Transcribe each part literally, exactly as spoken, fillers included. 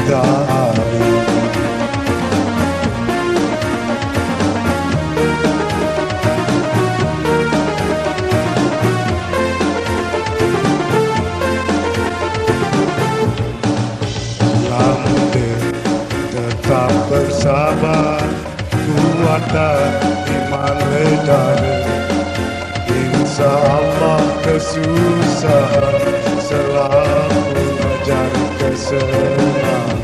zalim. Tetap bersabar, kuatkan iman ledara. Insya Allah kesusahan selalu mencari kesenangan.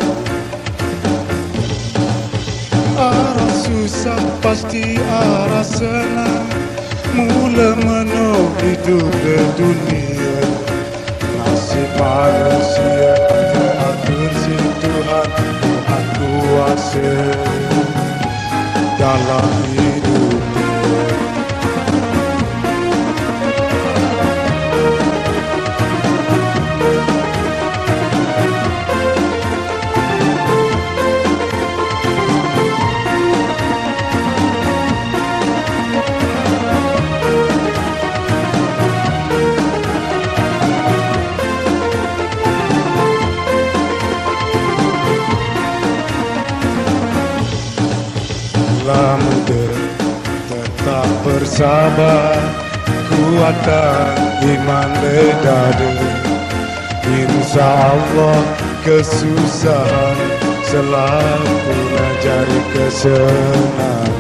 Arah susah pasti arah senang, mula menung hidup di dunia. Nasib manusia diatur si Tuhan, Tuhan kuasa dalam hidupnya. Muda tetap bersabar, kuatkan iman dada. Insya Allah kesusahan selalu mencari kesenangan.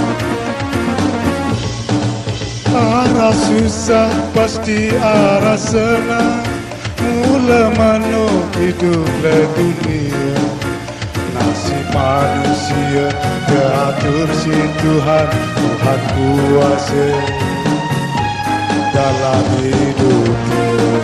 Arah susah pasti arah senang, mula menung hidup di dunia. Nasib manusia diatur si Tuhan, Tuhan kuasa dalam hidupnya.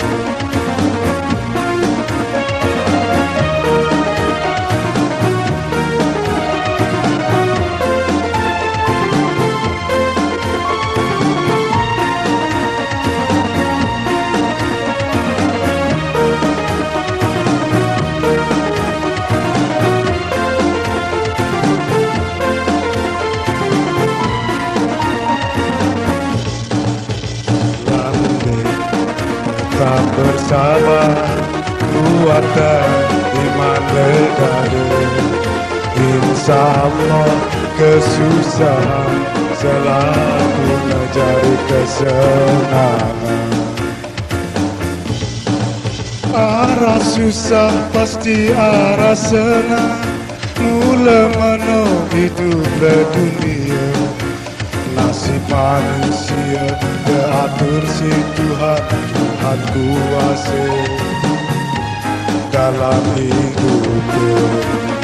Tetap bersabar, kuatkan iman dada. Insya Allah kesusahan selalu mencari kesenangan. Arah susah pasti arah senang, mula menung hidup di dunia. Nasib manusia diatur si Tuhan, Tuhan kuasa dalam hidupnya.